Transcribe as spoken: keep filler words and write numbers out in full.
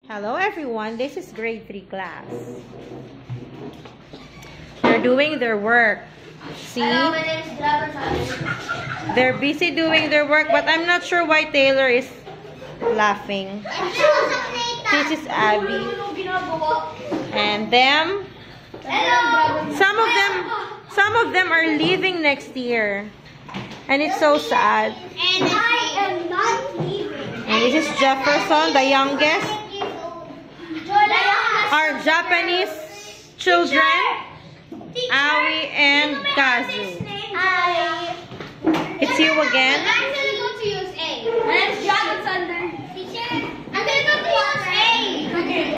Hello everyone, this is grade three class. They're doing their work. See? Hello, my name is Robert. They're busy doing their work, but I'm not sure why Taylor is laughing. This is Abby. And them. Some of them some of them are leaving next year. And it's so sad. And I am not leaving. And this is Jefferson, the youngest. Our Japanese children, Aoi and Kazu. Hi. It's you again. I'm gonna go to U S A. My name's Jonathan.